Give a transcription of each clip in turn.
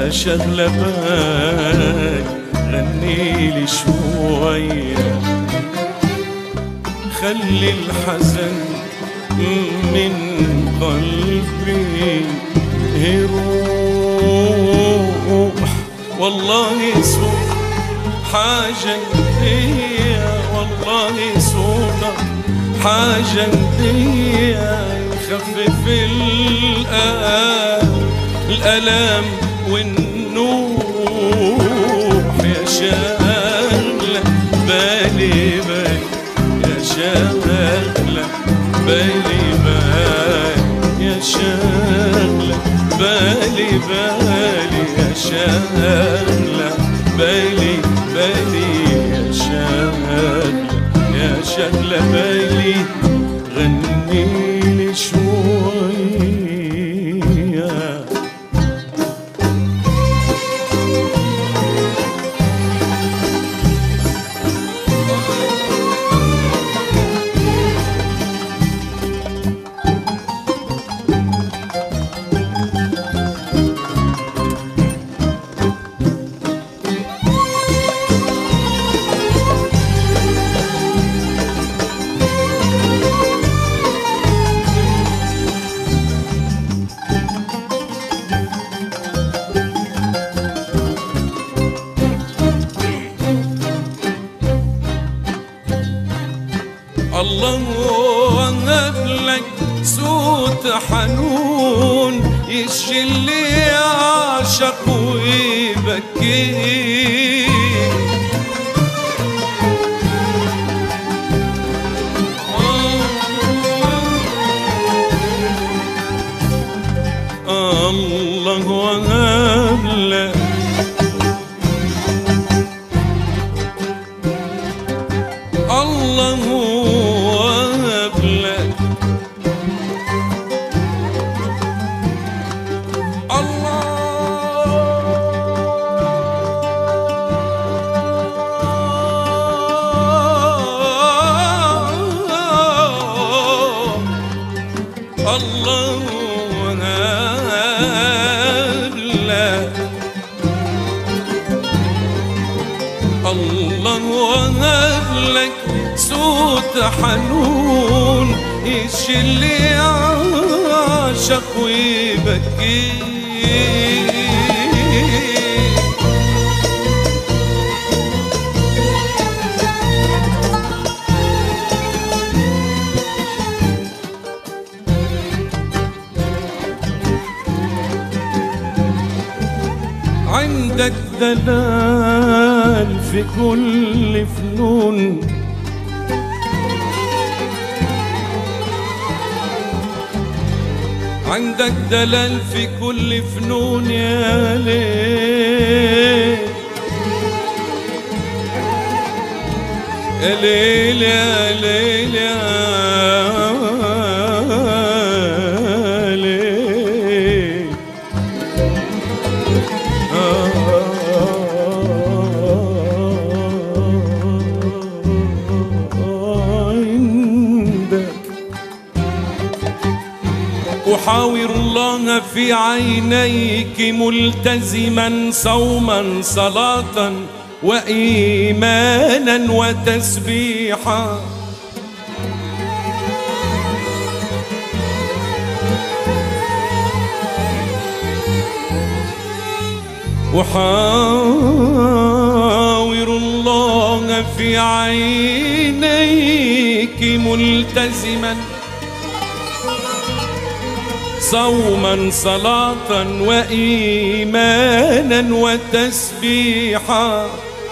شغلة بالي غنيلي شوية، خلي الحزن من قلبي يروح. والله سوء حاجة هدية، والله سوء حاجة هدية، يخفف الألم والنوح. يا شغلة بالي بالي، يا شغلة بالي بالي، يا شغلة بالي بالي، يا شغلة بالي بالي، يا شغلة، يا شغلة بالي غنيلي شوية. الله وهبلك صوت حنون يشفي اللي يعشق ويبكي. الله وهبلك الله وهبلك الله وهبلك الله وهبلك صوت حنون يشفي اللي يعشق ويبكي. عندك دلال في كل فنون، عندك دلال في كل فنون يا ليل يا ليل يا ليل يا ليل. عندك أحاور الله في عينيك ملتزما صوما صلاة وإيمانا وتسبيحا. أحاور الله في عينيك ملتزما صوما صلاة وإيمانا وتسبيحا.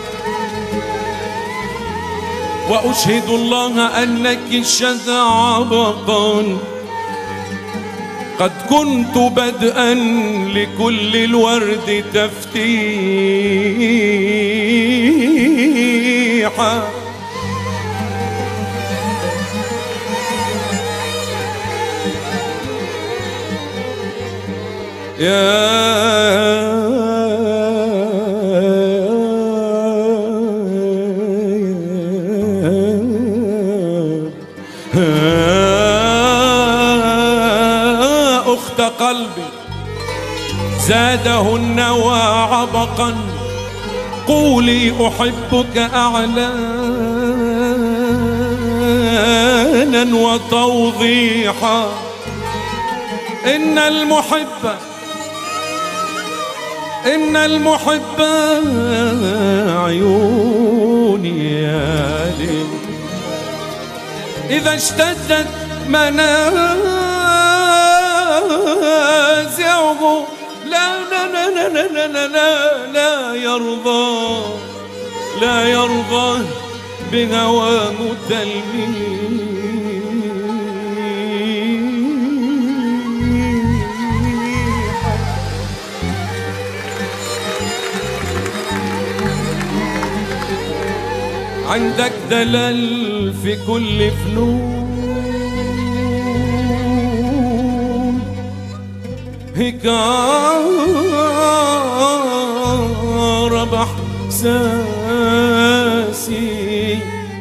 وأشهد الله أنك شذعبقا قد كنت بدءا لكل الورد تفتيحا. أخت قلبي زاده النوى عبقا. قولي أحبك أعلانا وتوضيحا. إن المحب عيوني يا ليل إذا اشتدت منازعه لا يرضى بهواه تلميذ. عندك دلال في كل فنون هيك ربح ساسي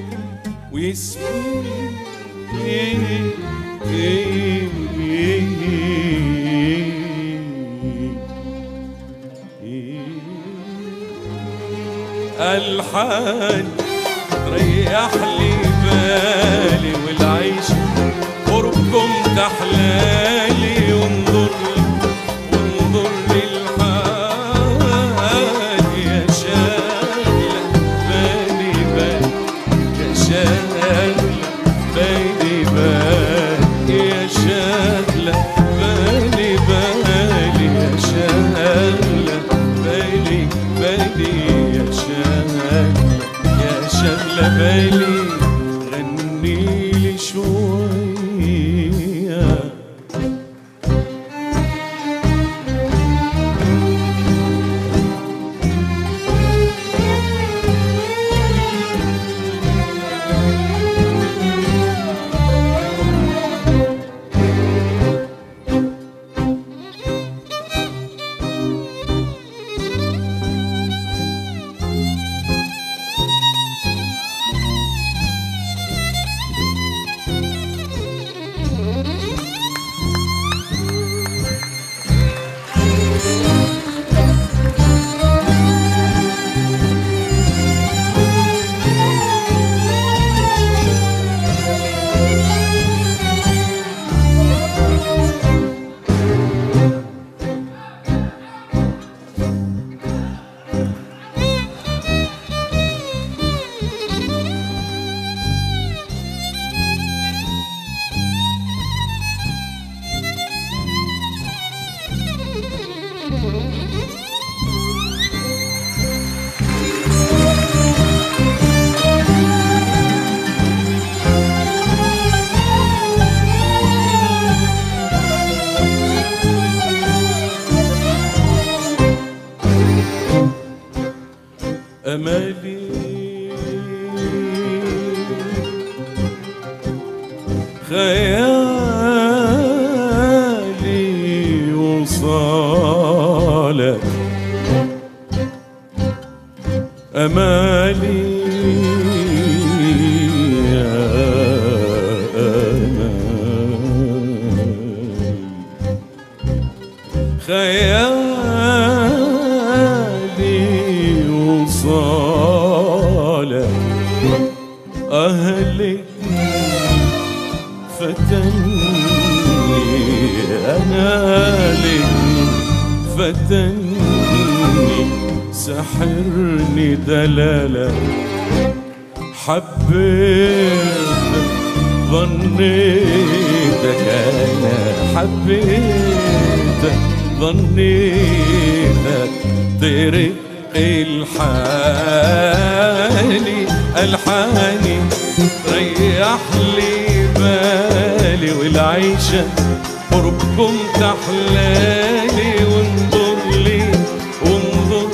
ويسمي الحان ريح لي بالي والعيش قربكم تحلالي. وانظر للحال يا شاغلة بالي يا شاغلة بالي يا شاغلة بالي يا شاغلة بالي يا شاغلة بالي. غني لي شوية أمالي خيالي وصالك أمالي يا أمالي خيالي وصالك أهلك فتني أنا لك فتني سحرني دلالك حبيتك ظنيتك أنا حبيتك ظنيتك طريق الحاني ريح لي بالي والعيشة قربكم تحلالي. وانظر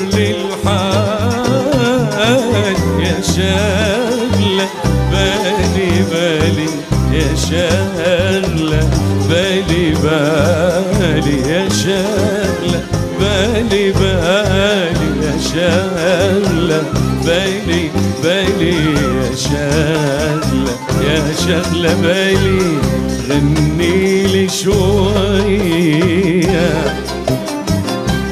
للحال يا شاغلة بالي يا شاغلة بالي يا شاغلة بالي يا شاغلة بالي يا شاغلة بالي. غني لي شوية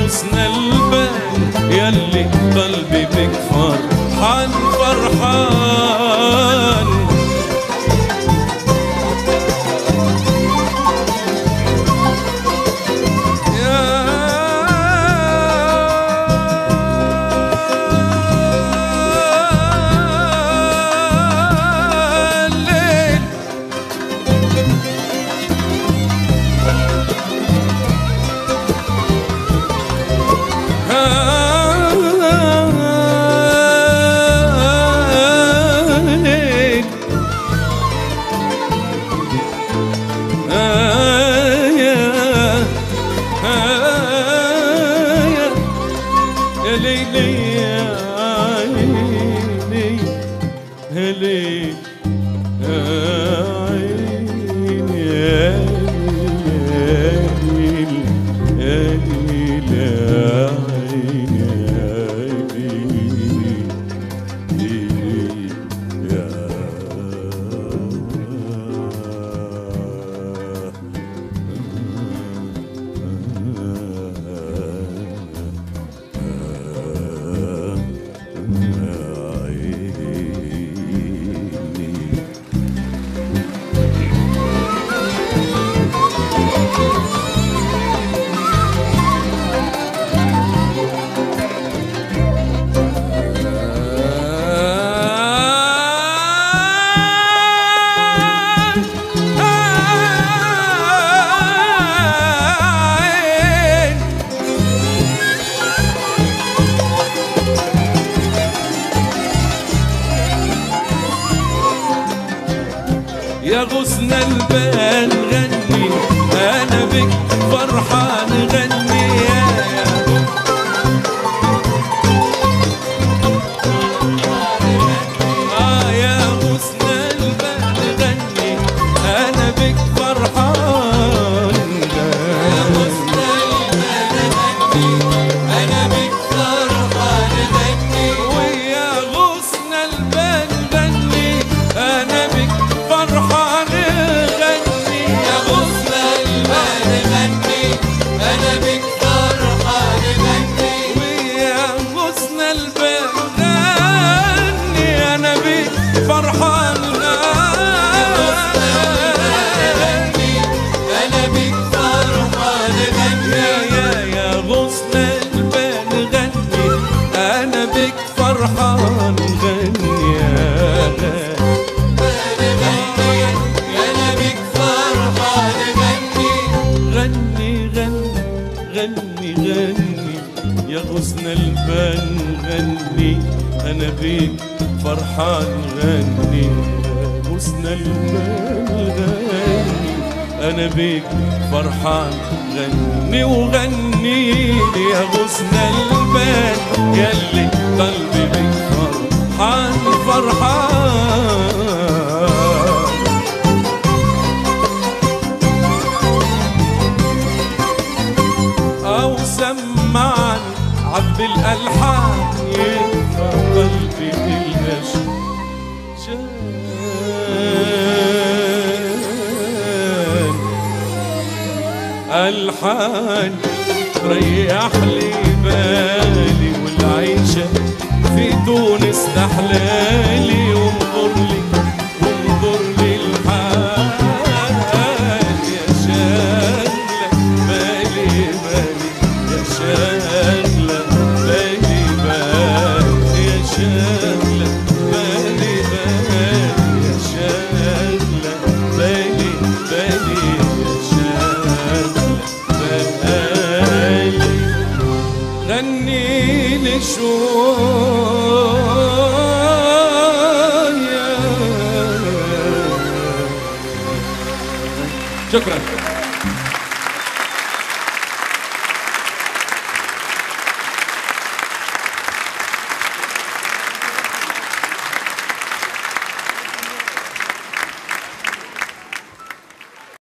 غصن البال يلي قلبي بك فرحان فرحان. يا غصن البال غني أنا بك فرحان غني يا غصن البال غني أنا بك فرحان. يا غصن البال غني أنا بك فرحان غني ويا غصن البال غني أنا بك فرحان غني. يا غصن البال غني أنا بك فرحان غني ويا غصن البال غني أنا بك فرحان غني. أنا بك فرحان غني يا غصن البال غني أنا بك فرحان غني. يا غصن البال غني أنا بيك فرحان غني. يا غصن البال غني أنا بيك فرحان غني وغني لي يا غصن البال يلي قلبي بك فرحان فرحان. أو سمعني عذب الألحان يبقى قلبي بالأشجان. ألحان ريح لي بالي والعيشة في تونس تحلالي. وانظر لي وانظر لي الحال يا شاغلة بالي بالي يا شاغلة بالي بالي يا شاغلة بالي بالي يا شاغلة بالي بالي يا شاغلة بالي. غني لي شوية. شكرا.